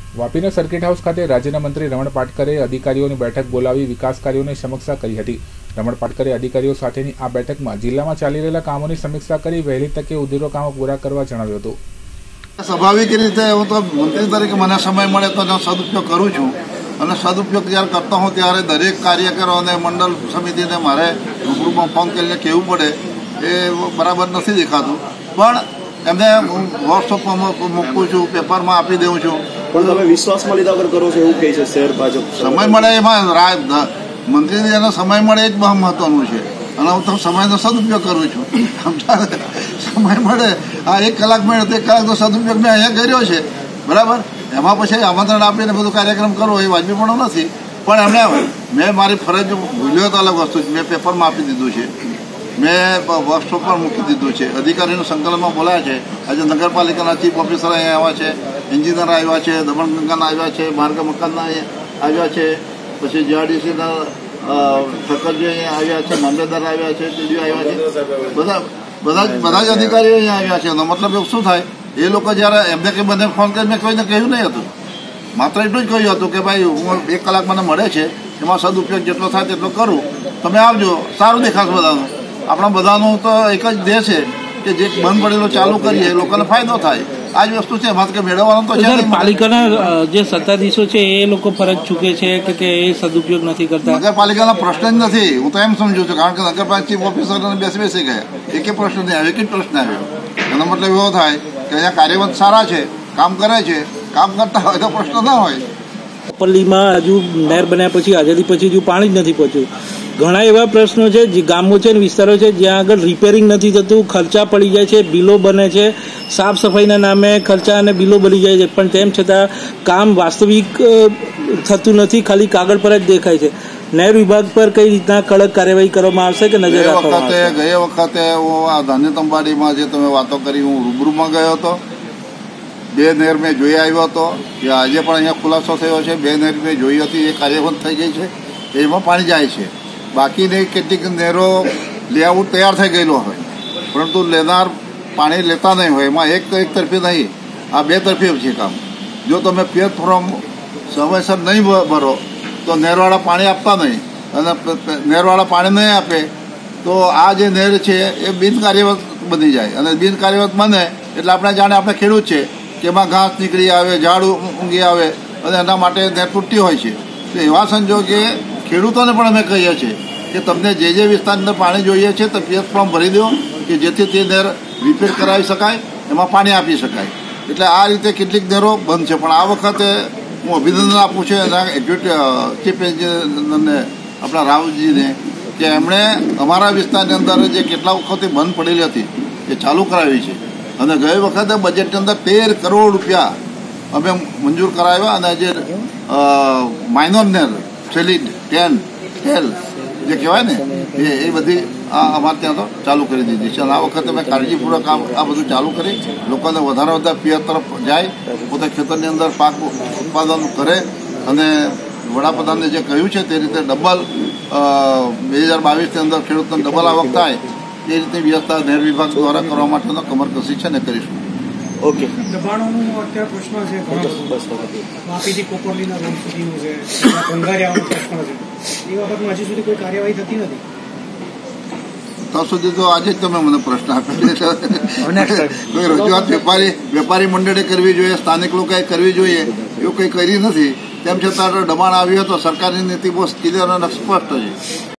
વાપીના circuit house ખાતે રાજ્યના મંત્રી રમણ પાટકરે અધિકારીઓની બેઠક બોલાવી વિકાસ કાર્યોની સમીક્ષા કરી હતી। રમણ પાટકરે અધિકારીઓ સાથેની આ બેઠકમાં જિલ્લામાં ચાલી રહેલા કામોની સમીક્ષા કરી વહેલી તકે ઉધીરો કામો પૂરા કરવા જણાવ્યું હતું। સ્વાભાવિક રીતે હું તો મંત્રી તરીકે મને સમય મળે તો સદુપયોગ કરું છું અને સદુપયોગ જ્યારે કરતો હું ત્યારે દરેક કાર્યકરો અને મંડળ સમિતિને મારે રૂબરૂમાં ફોન કરીને કહેવું પડે એ બરાબર નથી દેખાતું, પણ એમને હું વોટ્સઅપમાં મૂકું છું, પેપરમાં આપી દઉં છું। પણ તમે વિશ્વાસમાં લીધા વગર કરો છો એવું કહે છે શહેર ભાજપ? સમય મળે એમાં મંત્રીને જેનો સમય મળે એ જ બહુ મહત્વનું છે અને હું તો સમયનો સદુપયોગ કરું છું। સમય મળે આ 1 કલાક મળે તો 1 કલાકનો સદુપયોગ મેં અહીંયા કર્યો છે, બરાબર। એમાં પછી આમંત્રણ આપીને બધું કાર્યક્રમ કરવો એ વાજબીપણું નથી, પણ એમને મેં મારી ફરજ ભૂલ્યો તો અલગ વસ્તુ છે। મેં પેપરમાં આપી દીધું છે, મેં વર્કશોપ પર મૂકી દીધું છે, અધિકારીનું સંકલનમાં બોલાયા છે। આજે નગરપાલિકાના ચીફ ઓફિસર અહીંયા આવ્યા છે, એન્જિનિયર આવ્યા છે, દમણગંગાના આવ્યા છે, માર્ગ મકાનના આવ્યા છે, પછી જીઆરડીસીના ઠક્કરજી અહીંયા આવ્યા છે, મામલેદાર આવ્યા છે, ટીડીઓ આવ્યા છે, બધા જ અધિકારીઓ અહીંયા આવ્યા છે। મતલબ શું થાય, એ લોકો જ્યારે એમને કંઈ મને ફોન કરી મેં કોઈને કહ્યું નહીં હતું, માત્ર એટલું જ કહ્યું હતું કે ભાઈ હું 1 કલાક મને મળે છે, એમાં સદુપયોગ જેટલો થાય તેટલો કરું, તમે આવજો, સારું દેખાશે બધાનું। આપણા બધાનું તો એક જ ધ્યેય છે કે જે બંધ પડેલો ચાલુ કરીએ લોકોને ફાયદો થાય, આ જ વસ્તુ છે। એમાં કે મેળવવાનું તો છે। પાલિકાના જે સત્તાધીશો છે એ લોકો ફરજ ચૂકે છે કે એ સદુપયોગ નથી કરતા? નગરપાલિકાના પ્રશ્ન જ નથી, હું તો એમ સમજુ છું, કારણ કે નગરપાલિકા ચીફ ઓફિસરને બેસી ગયા, એક પ્રશ્ન નહીં આવ્યો, એક જ પ્રશ્ન આવ્યો। એનો મતલબ એવો થાય કે અહીંયા કાર્યવાહ સારા છે, કામ કરે છે, કામ કરતા હોય તો પ્રશ્ન ના હોય। પલ્લીમાં હજુ નહેર બન્યા પછી આઝાદી પછી હજુ પાણી જ નથી પહોંચ્યું। ઘણા એવા પ્રશ્નો છે, જે ગામો છે ને વિસ્તારો છે જ્યાં આગળ રિપેરિંગ નથી થતું, ખર્ચા પડી જાય છે, બિલો બને છે, સાફ સફાઈના નામે ખર્ચા અને બિલો બની જાય છે, પણ તેમ છતાં કામ વાસ્તવિક થતું નથી, ખાલી કાગળ પર જ દેખાય છે। નહેર વિભાગ પર કઈ રીતના કડક કાર્યવાહી કરવામાં આવશે કે નજર રાખવામાં આવશે? ગયા વખતે હું આ ધાન્યતંબાડીમાં જે તમે વાતો કરી, હું રૂબરૂમાં ગયો હતો, 2 નહેર મેં જોઈ આવ્યો હતો, જે આજે પણ અહીંયા ખુલાસો થયો છે, 2 નહેર મેં જોઈ હતી, એ કાર્યવાહી થઈ ગઈ છે, એમાં પાણી જાય છે। બાકીની કેટલીક નહેરો લેઆઉટ તૈયાર થઈ ગયેલો હોય, પરંતુ લેનાર પાણી લેતા નહીં હોય, એમાં એક તરફી નહીં, આ 2 તરફી છે કામ। જો તમે પ્લેટફોર્મ સમયસર નહીં ભરો તો નહેરવાળા પાણી આપતા નહીં, અને નહેરવાળા પાણી નહીં આપે તો આ જે નહેર છે એ બિનકાર્યરત બની જાય, અને બિનકાર્યરત બને એટલે આપણે જાણે આપણે ખેડૂત છે કે એમાં ઘાસ નીકળી આવે, ઝાડ ઊંઘી આવે, અને એના માટે નહેર તૂટતી હોય છે। તો એવા સંજોગે ખેડૂતોને પણ અમે કહીએ છીએ કે તમને જે વિસ્તારની અંદર પાણી જોઈએ છે તો પ્લેટફોર્મ ભરી દો કે જેથી તે નહેર રિપેર કરાવી શકાય, એમાં પાણી આપી શકાય। એટલે આ રીતે કેટલીક નહેરો બંધ છે, પણ આ વખતે હું અભિનંદન આપું છું એના ચીફ એન્જિનિયરને, આપણા રાવજીને, કે એમણે અમારા વિસ્તારની અંદર જે કેટલા વખતથી બંધ પડેલી હતી એ ચાલુ કરાવી છે, અને ગઈ વખતે બજેટની અંદર 13 કરોડ રૂપિયા અમે મંજૂર કરાવ્યા, અને જે માઇનોર નહેર છેલ્લી 10 જે કહેવાય ને એ બધી અમારે ત્યાં તો ચાલુ કરી દીધી છે, અને આ વખતે મેં કાળજીપૂર્વક આ બધું ચાલુ કરી લોકોને વધારે પિયત તરફ જાય, પોતે ખેતરની અંદર પાક ઉત્પાદન કરે, અને વડાપ્રધાને જે કહ્યું છે તે રીતે ડબલ 2022ની અંદર ખેડૂતોને ડબલ આવક થાય એ રીતની વ્યવસ્થા નહેર વિભાગ દ્વારા કરવા માટેનો કમર કસી છે ને કરીશું। ઓકે, દબાણોનો અત્યારે પ્રશ્ન છે, વાપીથી કોપરલીના ગામ સુધીનો છે, ભંગારિયાનો પ્રશ્ન છે, એ બાબતમાં હજી સુધી કોઈ કાર્યવાહી થતી નથી। ત્યાં સુધી તો આજે જ તમે મને પ્રશ્ન આપ્યો, કોઈ રજૂઆત વેપારી મંડળે કરવી જોઈએ, સ્થાનિક લોકોએ કરવી જોઈએ, એવું કંઈ કરી નથી। તેમ છતાં દબાણ આવ્યું તો સરકારની નીતિ બહુ ક્લિયર અને સ્પષ્ટ છે।